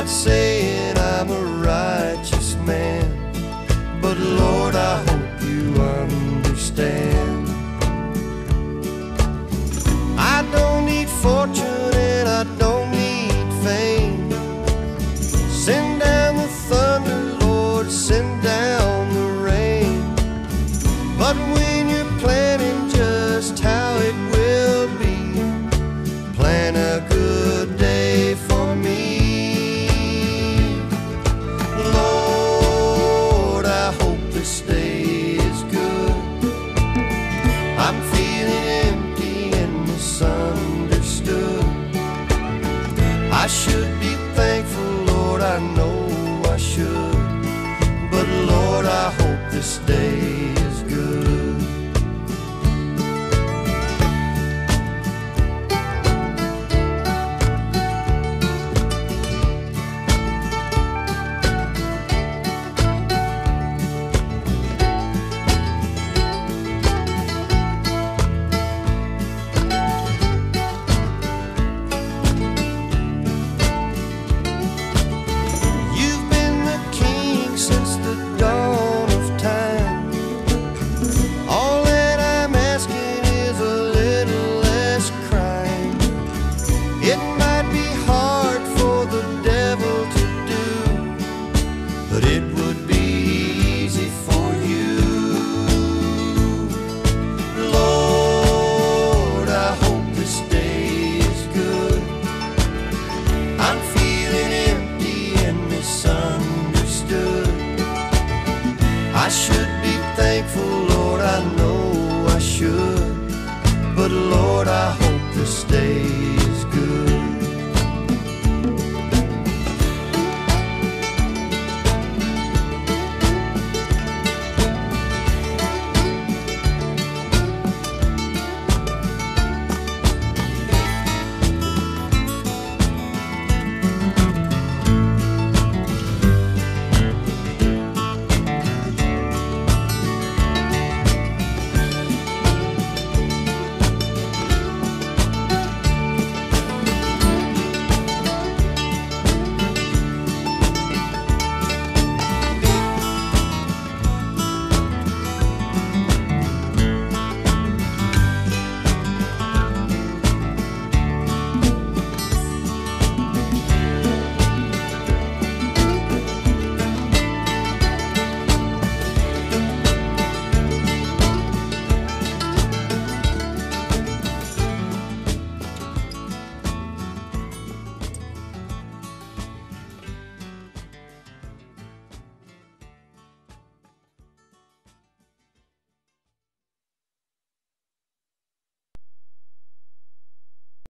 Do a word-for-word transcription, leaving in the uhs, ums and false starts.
not saying I'm a righteous man, but Lord, I hope you understand. I don't need fortune and I don't need fame. Send down the thunder, Lord, send down the rain. But when you're planning just how it will be, plan a good day for me. Lord, I hope this day is good. I'm feeling empty and misunderstood. I should be thankful, Lord, I know I should, but Lord, I hope this day